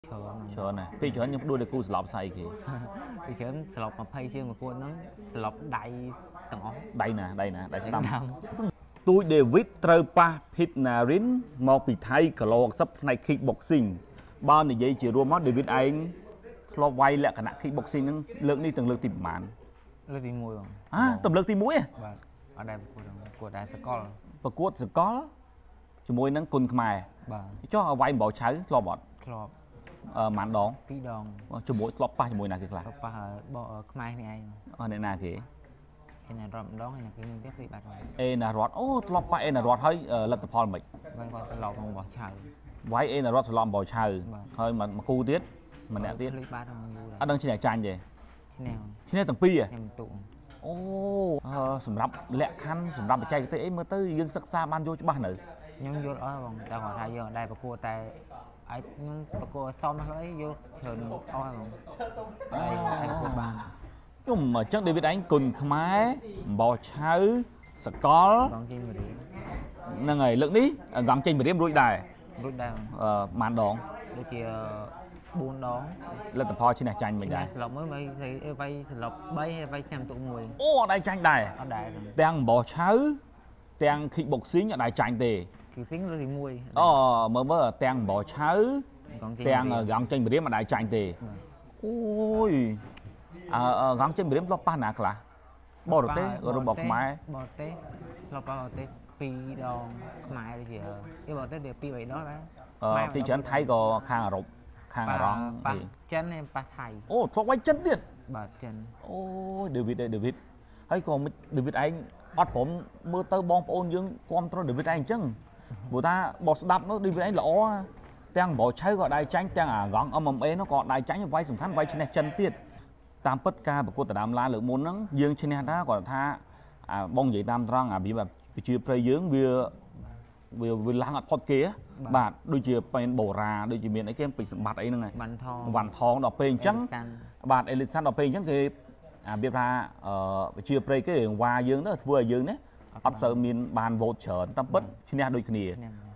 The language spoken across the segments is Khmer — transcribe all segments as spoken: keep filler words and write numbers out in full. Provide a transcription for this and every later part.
ច្រើនណាស់ពេលច្រើនខ្ញុំដួលតែគូស្លប់ស្អីគេពេលច្រើនស្លប់ยี่สิบជាងមួយគួតហ្នឹងស្លប់ដៃទាំងអស់ដៃណាដៃណាដៃស្ដាំទូច David ត្រូវប៉ះ Pitnarin មកពីថៃគីឡូsáu mươiផ្នែក Kickboxing បើនិយាយជារួមមក David ឯងធ្លាប់វាយលក្ខណៈ Kickboxing ហ្នឹងលើកនេះទាំងលើកទីប្រហែលលើកទីមួយបងហ៎តែលើកទីមួយហ៎បាទអត់ដែរប្រកួតប្រកួតដែរសកលប្រកួតសកលជាមួយនឹងគុណខ្មែរបាទចុះឲ្យវាយម្បោឆៅធ្លាប់អត់ធ្លាប់អឺម៉ានដងពីរដងជាមួយធ្លាប់ប៉ះជាមួយណាគេខ្លះប៉ះខ្មែរនេះឯងអស់អ្នកណាគេឯណារត់ម្ដងឯណាគេមានទៀតពីបាត់ហើយអេណារត់អូធ្លាប់ប៉ះអេណារត់ហើយលទ្ធផលមិនវាយគាត់ស្លប់របស់ឆៅវាយអេណារត់ស្លប់ម្បោឆៅហើយមកគូទៀតម្នាក់ទៀតលុយបាត់ហ្នឹងយូរអត់ដឹងឈ្នះចាញ់ទេឈ្នះឈ្នះទាំងពីរខ្ញុំទូអូសម្រាប់លក្ខខណ្ឌសម្រាប់បច្ចេកទេសអីមើលទៅយើងសិក្សាបានយល់ច្បាស់នៅខ្ញុំយល់អស់បងតែគាត់ថាយើងអត់ដែរប្រកួតតែអាចខ្ញុំប្រកួតសមហ្នឹងអីយកច្រើនអស់ហើយបងហើយប្រកួតបានខ្ញុំអញ្ចឹង David ឯងគុណខ្មែរអំបោឆៅសកលកងចេញមេរៀមហ្នឹងហើយលើកនេះកងចេញមេរៀមរួចដែររួចដែរអឺម៉ានដងដូចជាបួនដងលទ្ធផលឈ្នះចាញ់មិនដែរស្លប់មើលវាយវាយស្លប់បីហើយវាយឆ្នាំទុកមួយអូអត់ដែរចាញ់ដែរអត់ដែរទាំងអំបោឆៅទាំង Kickboxing អត់ដែរចាញ់ទេ Kickboxing លើកទីមួយអូមើលមើលទាំងអំបោឆៅទាំងកងចេញមេរៀមអត់ដែរចាញ់ទេអូយអឺកងចេញមេរៀមធ្លាប់ប៉ះណាខ្លះបរទេសរបស់ខ្មែរបរទេសធ្លាប់ប៉ះបរទេសពីរដងខ្មែរដូចជាគេបរទេសវាពីរបីដងដែរអឺពីច្រើនថៃក៏ខាងអឺរ៉ុបខាងអារ៉ង់ប៉ះចិនហើយប៉ះថៃអូធ្លាប់វាយចិនទៀតបាទចិនអូយ David អើ David ហើយក៏ David ឯងអត់ព្រមមើលទៅបងប្អូនយើងគ្រប់គ្រង David ឯងអញ្ចឹងព្រោះថាបោះស្ដាប់នោះ David ឯងល្អទាំងបោឆៅក៏ដៃចាញ់ទាំងអាកង M M A នោះក៏ដៃចាញ់វាយសំខាន់វាយឈ្នះចិនទៀតតាមពិតការប្រកួតដណ្ដើមឡានលើកមុនហ្នឹងយើងឈ្នះថាគាត់ថាបងនិយាយតាមត្រង់អាវាប្រជាប្រិយយើងវាវាវាឡើងអត់ផុតគេបាទដូចជាពេនបូរ៉ាដូចជាមានអីគេពេជ្រសម្បត្តិអីហ្នឹងហើយវ៉ាន់ថងវ៉ាន់ថងដល់ពេលអញ្ចឹងបាទអេលីសាន់ដល់ពេលអញ្ចឹងគេអាវាថាអឺប្រជាប្រិយគេរឿងវ៉ាយើងទៅធ្វើឲ្យយើងណាអត់សូវមានបានវោតច្រើនតាមពិតឈ្នះដូចគ្នា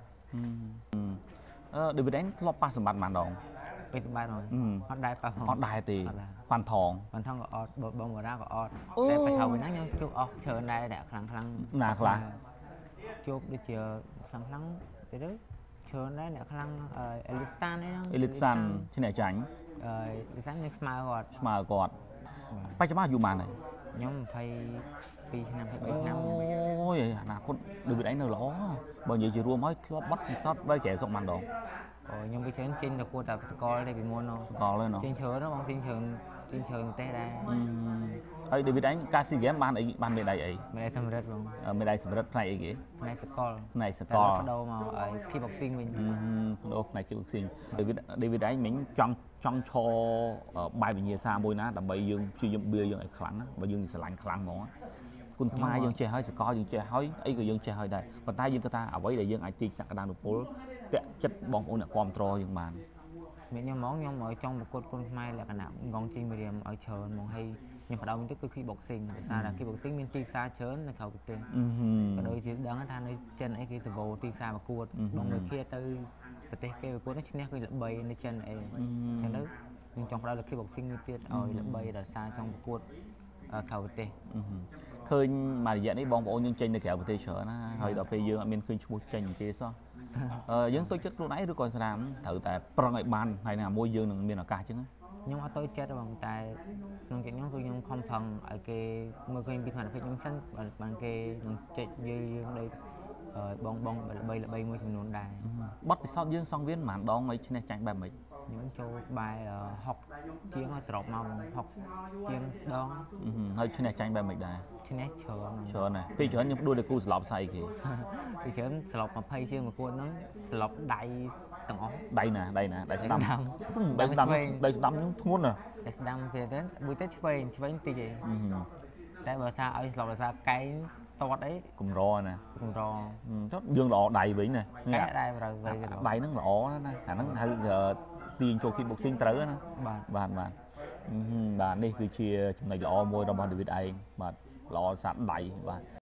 អឺ David ឯងធ្លាប់ប៉ះសម្បត្តិប៉ុន្មានដងពេជ្រសម្បត្តិហ្នឹងអត់ដែរប៉ះអត់ដែរទេវ៉ាន់ថងវ៉ាន់ថងក៏អត់បងបូរ៉ាក៏អត់តែពេលថាវិញហ្នឹងខ្ញុំជួបអស់ច្រើនដែរអ្នកខ្លាំងខ្លាំងណាខ្លះជួបដូចជាខ្លាំងខ្លាំងទៅទៅច្រើនដែរអ្នកខ្លាំងអេលីសានហ្នឹងអេលីសានឈ្នះចាញ់អេលីសាននឹងស្មើគាត់ស្មើគាត់បច្ចុប្បន្នអាយុប៉ុន្មានហើយខ្ញុំยี่สิบสองឆ្នាំยี่สิบสามឆ្នាំអូយអនាគត David ឯងនៅល្អបើនិយាយជារួមហើយធ្លាប់បាត់ពិសោធន៍បើក្រែសុកបានដងអូខ្ញុំពីច្រើនចេញតែគួរតែសកលទេពីមុននោះសកលទេនោះចេញច្រើនហ្នឹងបងចេញច្រើនចេញច្រើនទេដែរហើយ David ឯងការស៊ីហ្គេមបានអីបានមេដាយអីមេដាយសម្រិទ្ធបងមេដាយសម្រិទ្ធផ្នែកអីគេផ្នែកសកលផ្នែកសកលបដូរមកឲ្យ Kickboxing វិញបដូរផ្នែក Kickboxing David David ឯងមិញចង់ចង់ឈរបែបវិញ្ញាសាមួយណាដើម្បីយើងព្យាយាមបៀយើងឲ្យខ្លាំងណាបើយើងស្រឡាញ់ខ្លាំងហ្មងគុណខ្មែរយើងចេះហើយសកលយើងចេះហើយអីក៏យើងចេះហើយដែរប៉ុន្តែយើងគិតថាអ្វីដែលយើងអាចទីសក្តានុពលតាក់ចិត្តបងប្អូនអ្នកគ្រប់គ្រងយើងបានមានខ្ញុំហ្មងខ្ញុំឲ្យចង់ប្រកួតគុណខ្មែរលក្ខណៈងងជិញមេរៀមឲ្យច្រើនហ្មងហើយខ្ញុំបដោតទៅគឺ Kickboxing ដោយសារតែ Kickboxing មានទីផ្សារច្រើននៅក្រៅប្រទេសក៏ដូចជាដឹងថានៅចិនអីគេសម្បូរទីផ្សារប្រកួតបងមួយគ្នាទៅប្រទេសគេប្រកួតនេះឈ្នះគឺល្បីនៅចិនអីអញ្ចឹងទៅខ្ញុំចង់បដោតលើ Kickboxing មួយទៀតឲ្យល្បីដោយសារចង់ប្រកួតក្រៅប្រទេសឃើញមួយរយៈនេះបងប្អូនយើងចេញទៅក្រៅប្រទេសច្រើនណាហើយដល់ពេលយើងអត់មានឃើញឈ្មោះចេញទេសោះយើងទុកចិត្តខ្លួនឯងឬក៏ស្រាមត្រូវតែប្រឹងឲ្យបានហើយណាមួយយើងនឹងមានឱកាសអញ្ចឹងខ្ញុំអត់ទៅចិត្តទេបងតែក្នុងចិត្តខ្ញុំគឺខ្ញុំខំប្រឹងឲ្យគេមើលឃើញពីឋានភាពខ្ញុំសិនបានគេនឹងចេញយើងដូចបងបងល្បីល្បីមួយចំនួនដែរបទពិសោធន៍យើងសង្វៀនប៉ុន្មានដងឲ្យឈ្នះចាញ់បែបម៉េចខ្ញុំចូលបែរ60ជាងឲ្យសរុបមក60ជាងដងហើយឈ្នះចាញ់បែបម៉េចដែរឈ្នះច្រើនច្រើនណាស់ពេលច្រើនខ្ញុំដួលតែគូស្លប់ស្អីគេពេលច្រើនស្លប់ยี่สิบជាងមួយគួតហ្នឹងស្លប់ដៃទាំងអស់ដៃណាដៃណាដៃស្ដាំដៃស្ដាំដៃស្ដាំខ្ញុំធ្ងន់ណាដៃស្ដាំពេលទៅមួយទៅឆ្វេងឆ្វេងតិចឯងតែបើថាឲ្យស្លប់ដោយសារកែងតតអីកម្រណាកម្រចុះយើងល្អដៃវិញណាកែដៃត្រូវវិញដៃហ្នឹងល្អណាអាហ្នឹងហៅទាញចូល Kickboxing ត្រូវណាបាទបាទបាទបាទនេះគឺជាចំណុចល្អមួយរបស់ David ឯងបាទល្អសាដដៃបាទ